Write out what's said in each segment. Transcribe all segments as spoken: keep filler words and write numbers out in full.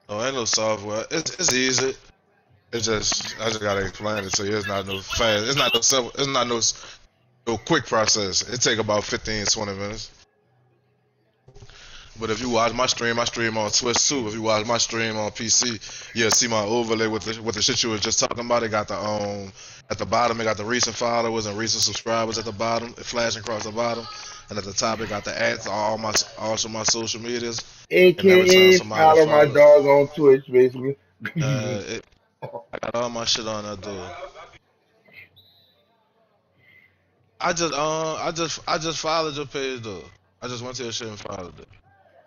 No, ain't no software. It's it's easy. It's just I just gotta explain it to you. It's not no fast. It's not no simple. It's not no no quick process. It take about fifteen, twenty minutes. But if you watch my stream, I stream on Twitch too. If you watch my stream on P C, you'll see my overlay with the with the shit you was just talking about. It got the um at the bottom. It got the recent followers and recent subscribers at the bottom, flashing across the bottom, and at the top it got the ads, all my also my social medias. And every time A K A somebody follow my follow, dog on Twitch, basically. uh, it, I got all my shit on there, dude. I just uh I just I just followed your page though. I just went to your shit and followed it.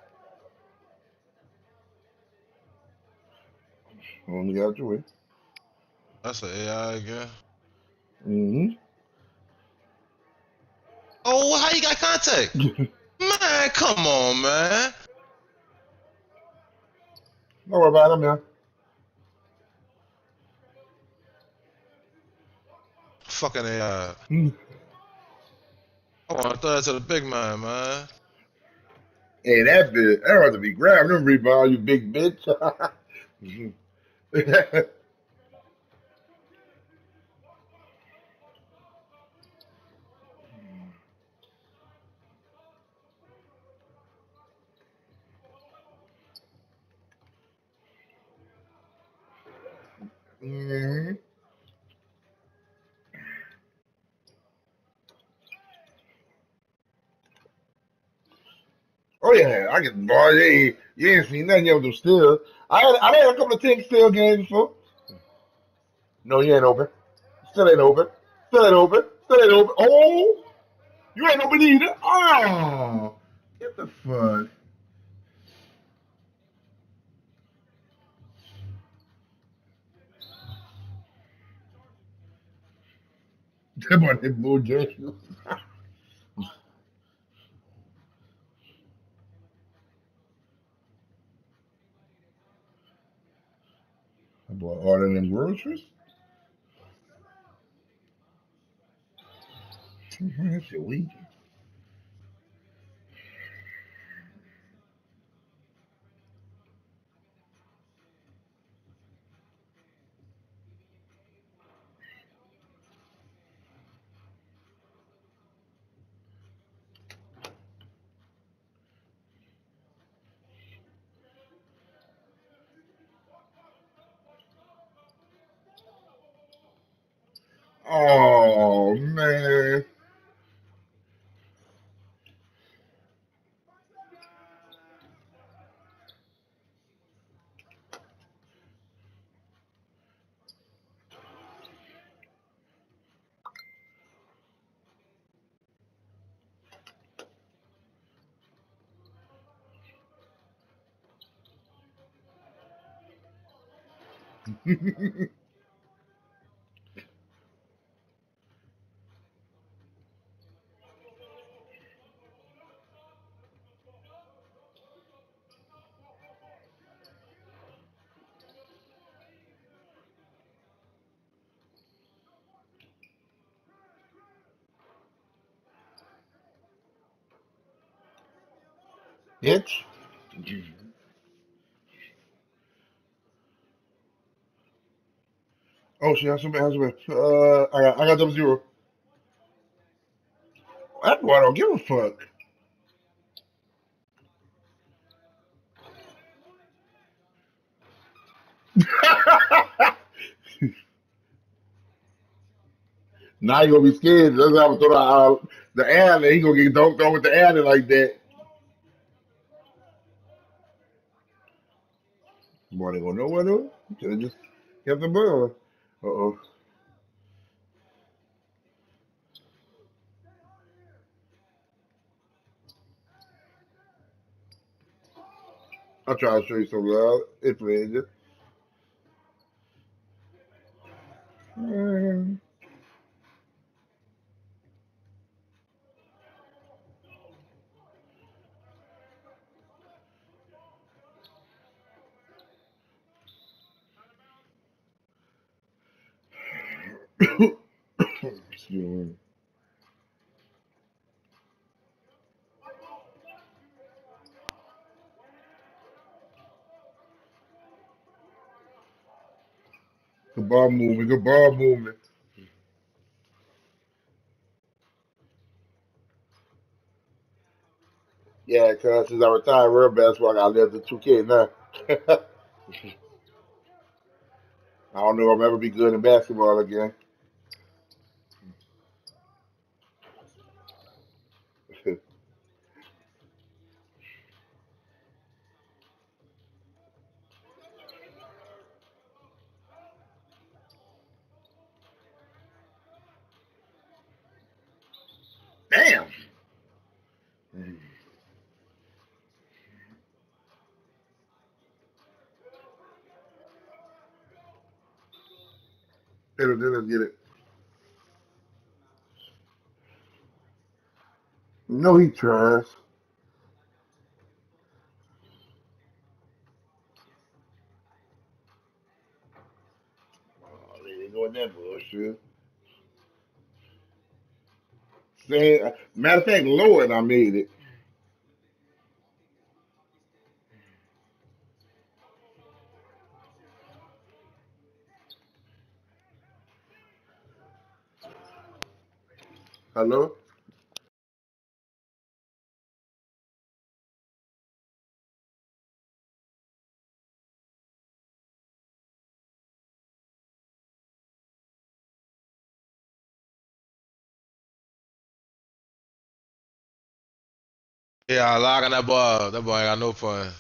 Only got your way. That's an A I again. Mm-hmm. Oh, how you got contact? Man, come on, man. Don't worry about him, man. Fucking A I. I want to throw that to the big man, man. Hey, that bitch, that ought to be grabbing them rebounds, you big bitch. hmm Oh yeah, I get boy. You, you ain't seen nothing yet with them still. I had I had a couple of ten still games before. No, you ain't open. Still ain't open. Still ain't open. Still ain't open. Oh, you ain't open either. Oh, get the fuck. That boy, that bull Joshua. That boy ordering them groceries. Mhm, that shit weak. Oh man. Bitch. Oh, she has some. Has some. Uh, I got. I got double zero. That boy don't give a fuck. Now you gonna be scared. That's how I'm throw the, uh, the alley. He gonna get dunked on with the alley like that. Boy, they gonna know what though. Should have just kept the ball. Uh oh. I'll try to show you something. Uh, it's playing just. Excuse me. Good ball movement. Good ball movement. Yeah, cause since I retired real basketball, I live the two K now. I don't know if I'll ever be good in basketball again. Damn. Let us get it. No, he tries. Oh, they ain't doing that bullshit. Saying, matter of fact, Lord, I made it. Hello? Yeah, logging that boy. That boy ain't got no fun.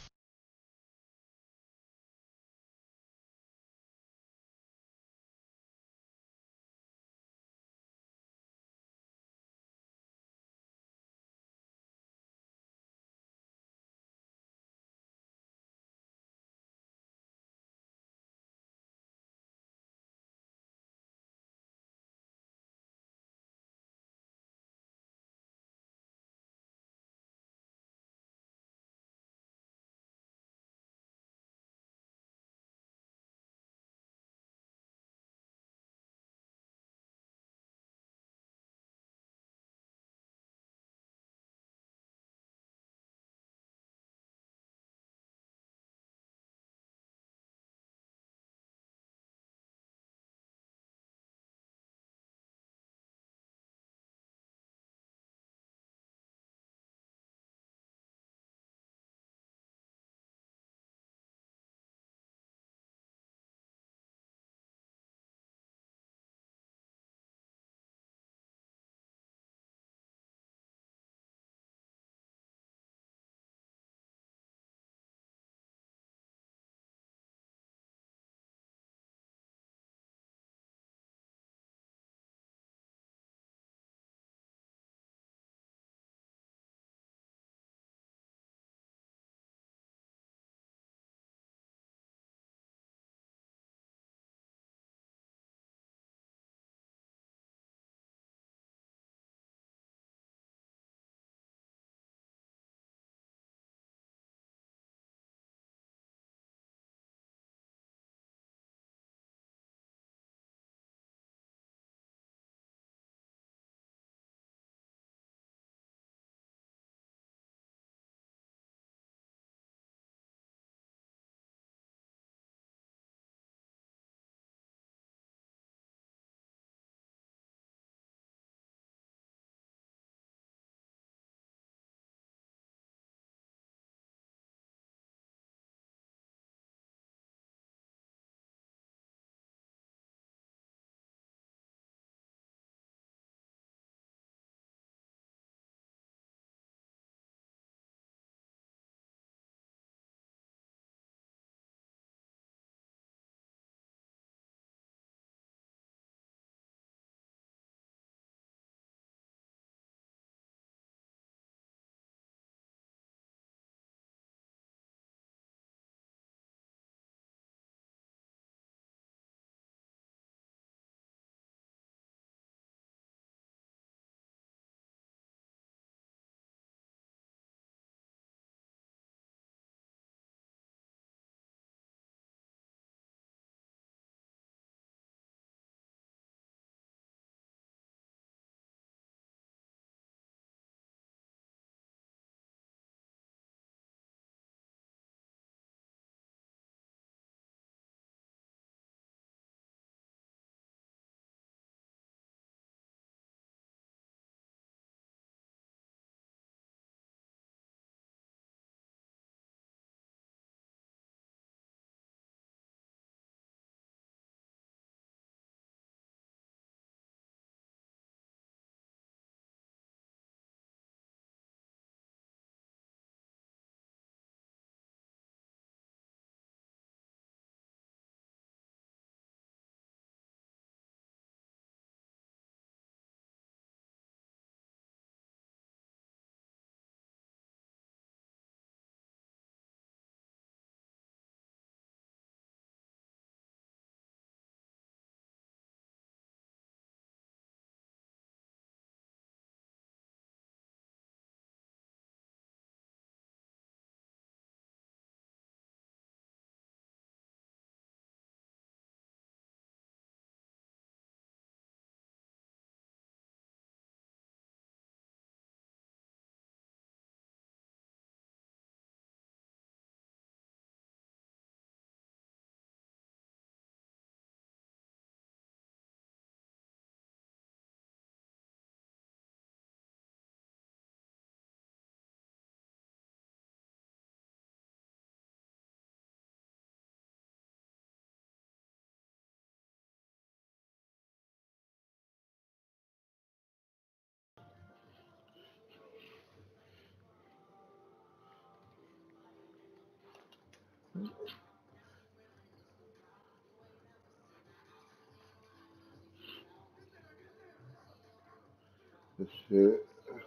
This shit.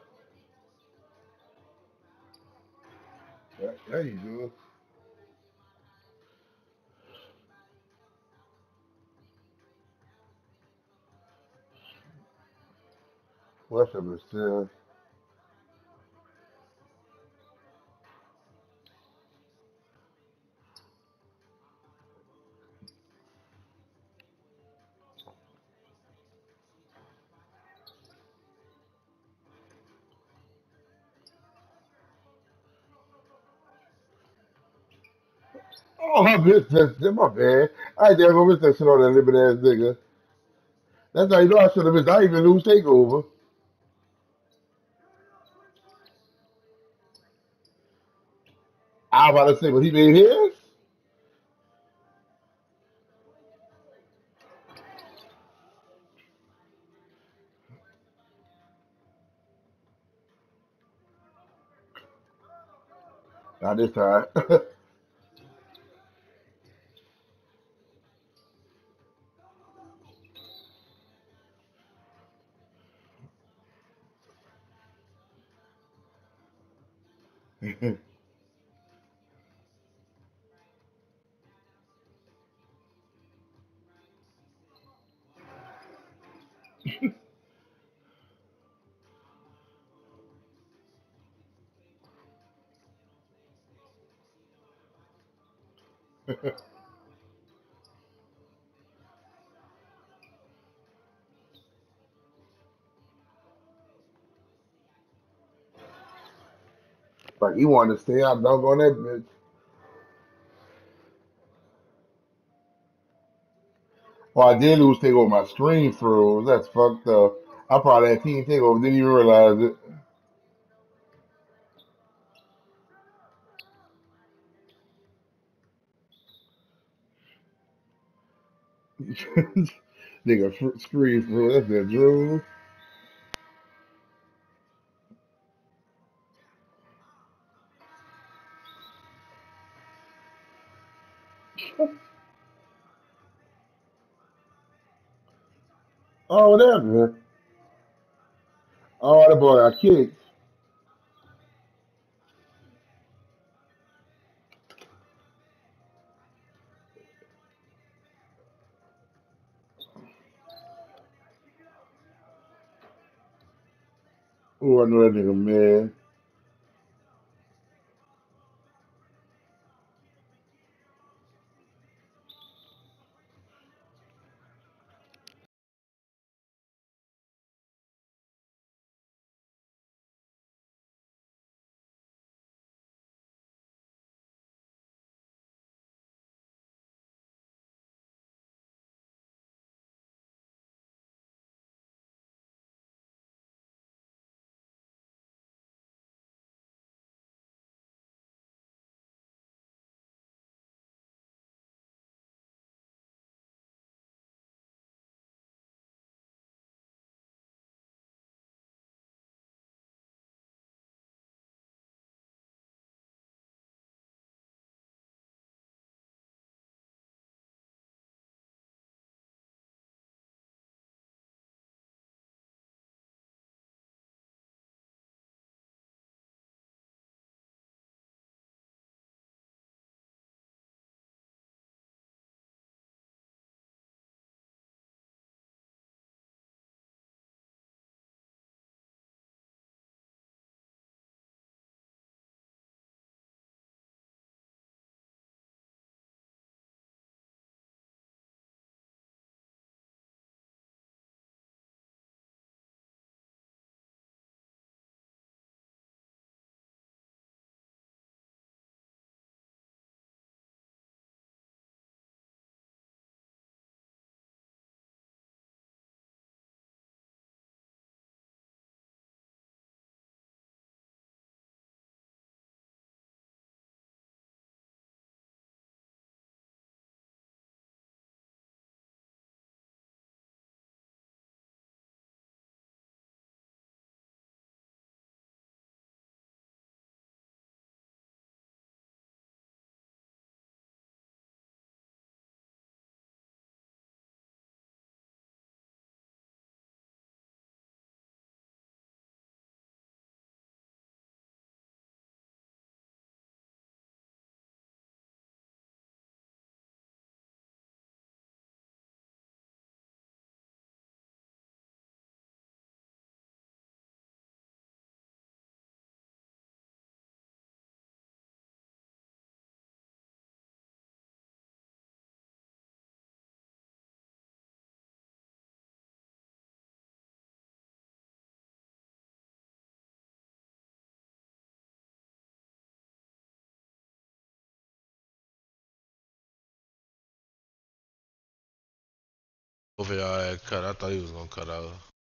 Yeah, there you go. What's up, still? Oh, I missed that shit. My bad. I ain't never missed that shit on that living ass nigga. That's how you know I should have missed. I even lose takeover. I was about to say, but he made his. Not this time. Like he wanted to stay out, dunk on that bitch. Well, I did lose takeover. My screen froze. That's fucked up. I probably had team takeover. Didn't even realize it. Nigga, fr- screen froze. That's that Drew. Oh, whatever. Oh, that boy got kicked. Oh, I know that nigga mad. Over y'all had cut. I thought he was gonna cut out.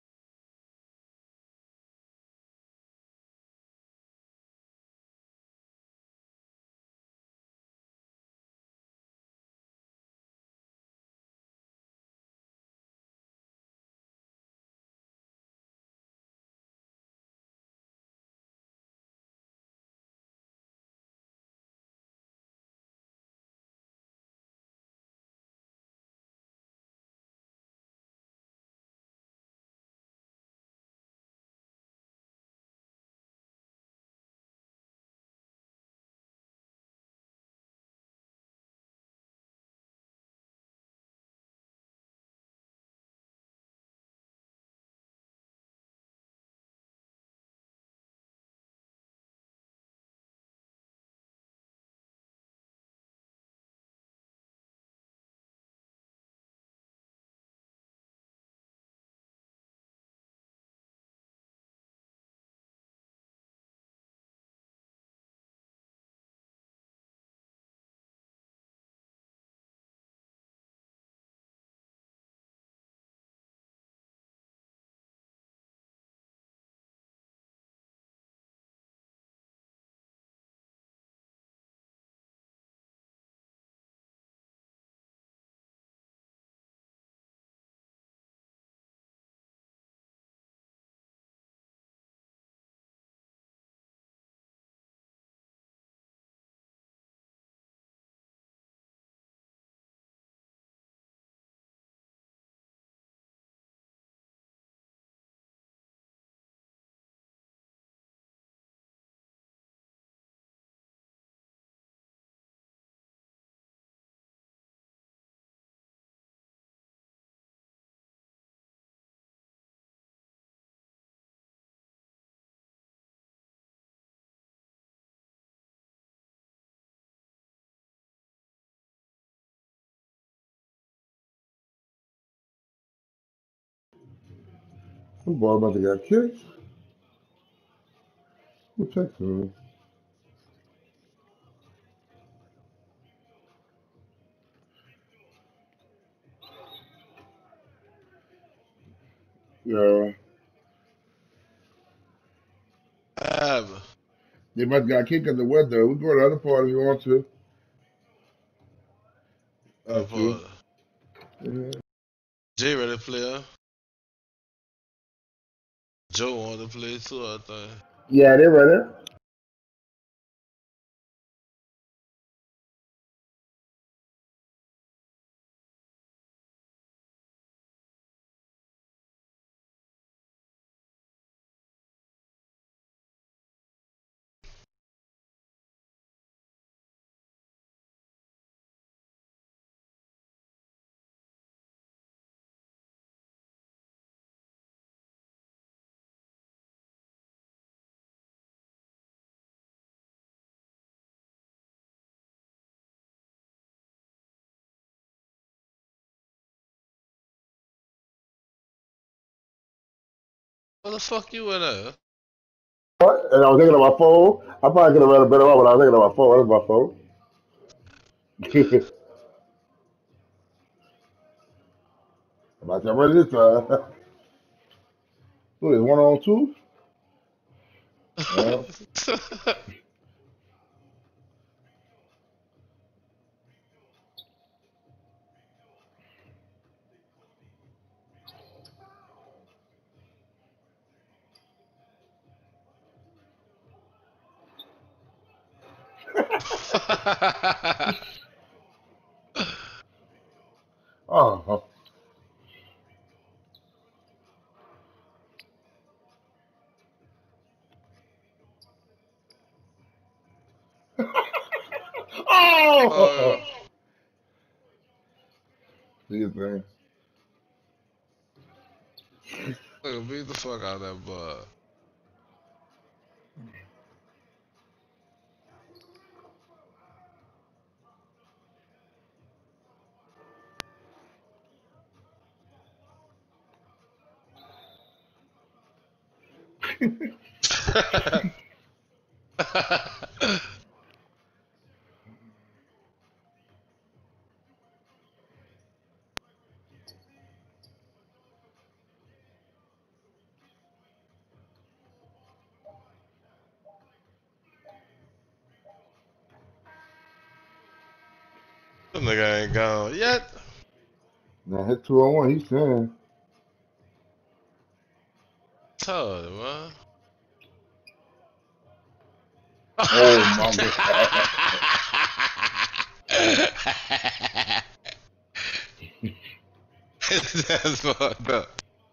The ball about to get kicked. Who texted me? Yeah. Ab. They must have got kicked in the weather. We go to the other part if you want to. Uh, That's you. pause. Yeah. Jay ready to play, huh? Joe wanted to play too, I think. Yeah, they ready. What the fuck you in there? And I was thinking of my phone. I probably could have read a better one, but I was thinking of my phone. That's my phone. About to ready this time. What is one on two? Yeah. Oh. Oh, Oh. See you thing. nigga, beat the fuck out of that boy. That nigga ain't gone yet. Now hit two on one. He's saying. Told you, man. Oh my god. That's fucked up.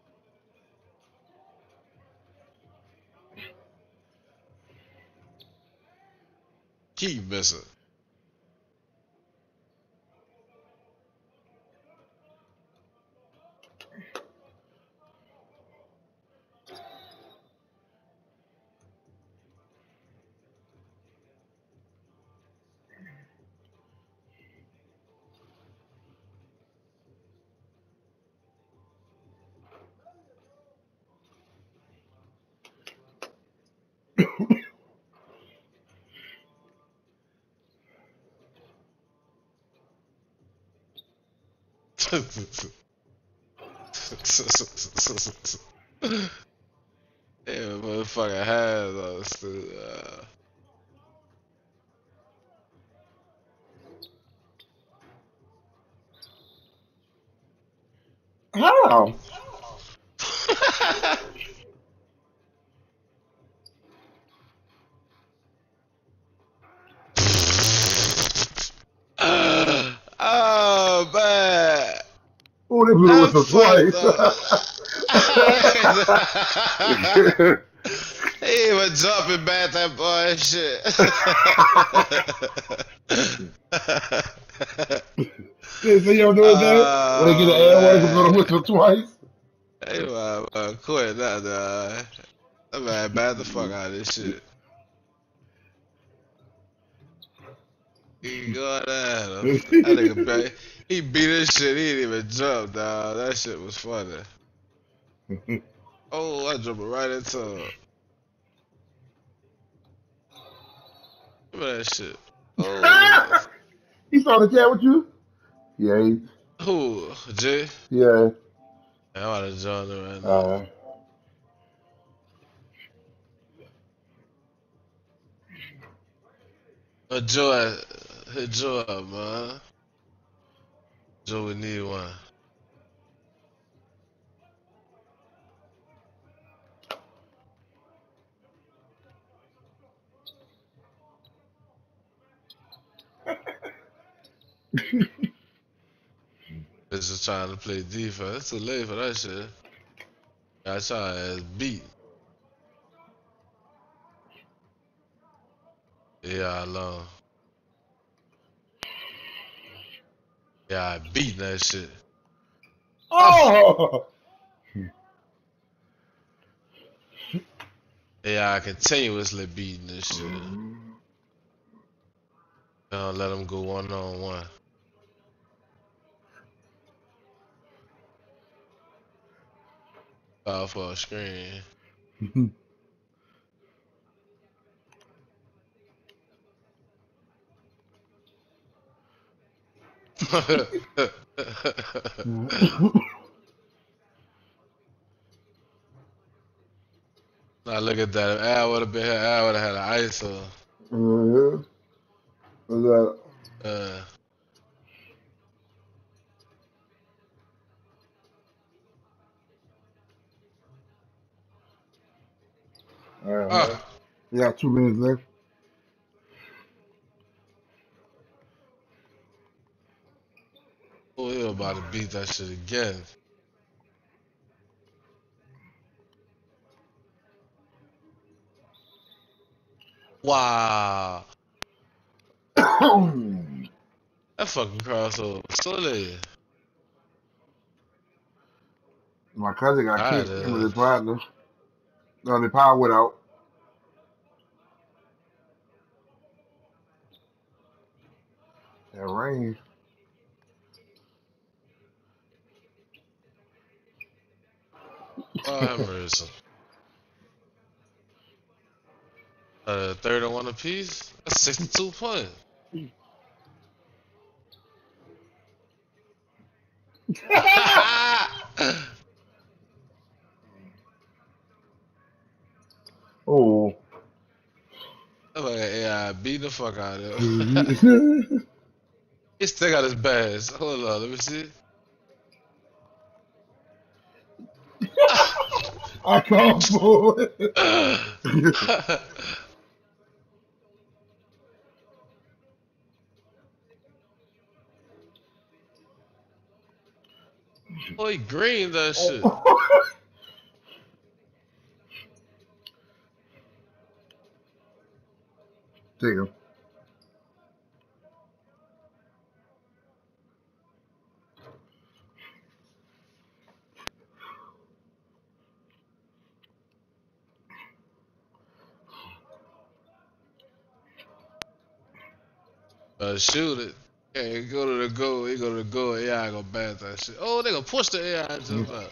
Keep missing. Yeah, motherfucker has us. Uh, How? oh man, Oh, they blew the that whistle fucked twice. up. He even jumping back that boy and shit. Yeah, so you don't know that? When they get an air horn, they blow the Oh, whistle twice. man. Hey, man, man, quit that, dog. That man bad the fuck out of this shit. He going at him. That nigga, back. He beat his shit. He didn't even jump, dog. That shit was funny. Oh, I jumped right into him. Look at that shit. Oh. He saw the chat with you? Yeah. He, Who? Jay? yeah. I'm about to join him right now. Uh, Uh, Joe, hit Joe up, man. Joe, we need one. This is trying to play defense. It's too late for that shit. I try as beat. Yeah, I know. Yeah, I beat that shit. oh! Yeah, I continuously beating this shit. Don't let them go one on one. Foul for a screen. Now look at that. If Al would have been here, Al would have had an I S O. uh, what's that? Uh, All right, man. ah, We got two minutes left. oh, he about to beat that shit again. Wow. That fucking crossover. So late. My cousin got Alright, kicked. Him with uh, his partner. No, the power went out. That rain. oh, have mercy. Uh, third and one apiece? That's sixty-two points. Oh. I'm like, yeah, beat the fuck out of him. Mhm. He still got his badge. Hold on, let me see. I can't fool it. Oh, he greened that shit. Damn. Uh, shoot it. Yeah, go to the goal. He go to the goal. A I gonna bat that shit. Oh, they gonna push the A I just up.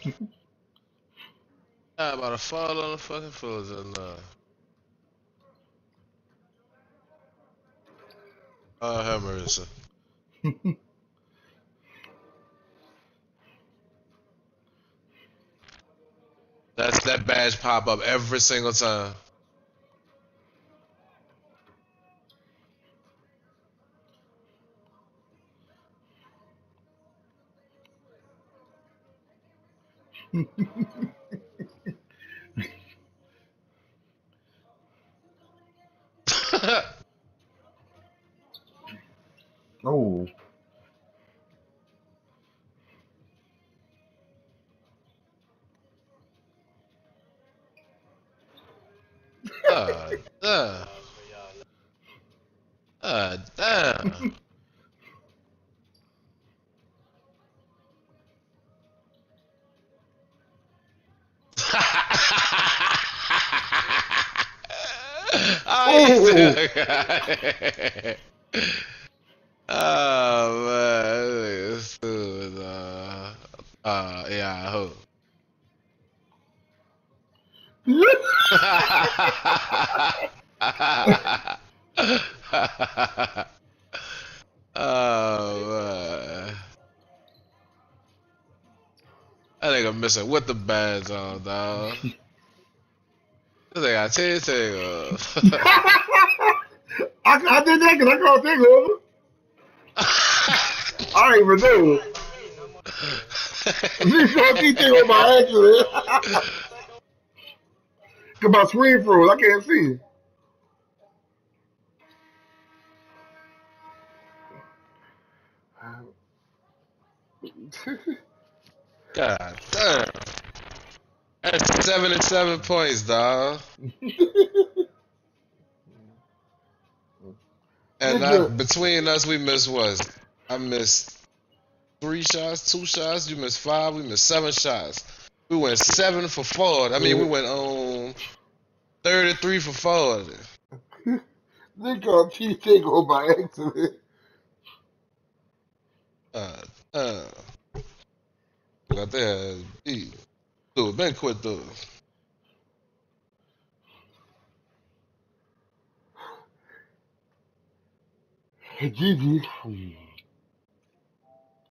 I about to fall on the fucking floor just now. Oh, have mercy. That's that badge pop up every single time. Oh. Ah, damn. Ah, damn. Oh, you still got it. Oh, man. This dude, uh, uh, yeah, I hope. Oh, man. That nigga missing with the bands on, dog. This nigga got ten tails. I, I did that because I called takeover. I ain't even know. This short T takeover by accident. Cause my screen froze. I can't see. God damn. That's seven and seven points, dog. And I, between us, we missed what? I missed three shots, two shots. You missed five. We missed seven shots. We went seven for four. I mean, we went on thirty-three for four. They called T takeover by accident. Uh, uh. Got that beat. Dude, been quit though. G G.